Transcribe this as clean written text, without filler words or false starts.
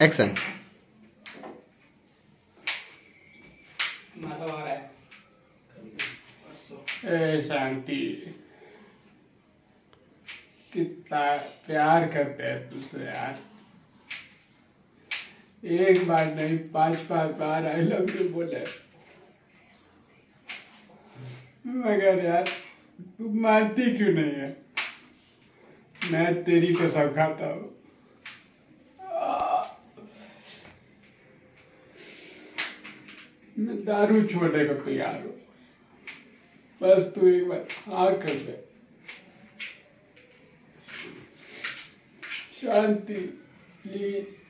Action. ए शांति, कितना प्यार करते हैं तुझसे यार। एक बार नहीं 5-5 बार आई लव यू बोले, मगर यार तू मानती क्यों नहीं है? मैं तेरी कसम खाता हूँ। मैं दारू छोड़ने को तैयार हूँ, बस तू एक बार हाँ कर दे। शांति प्लीज।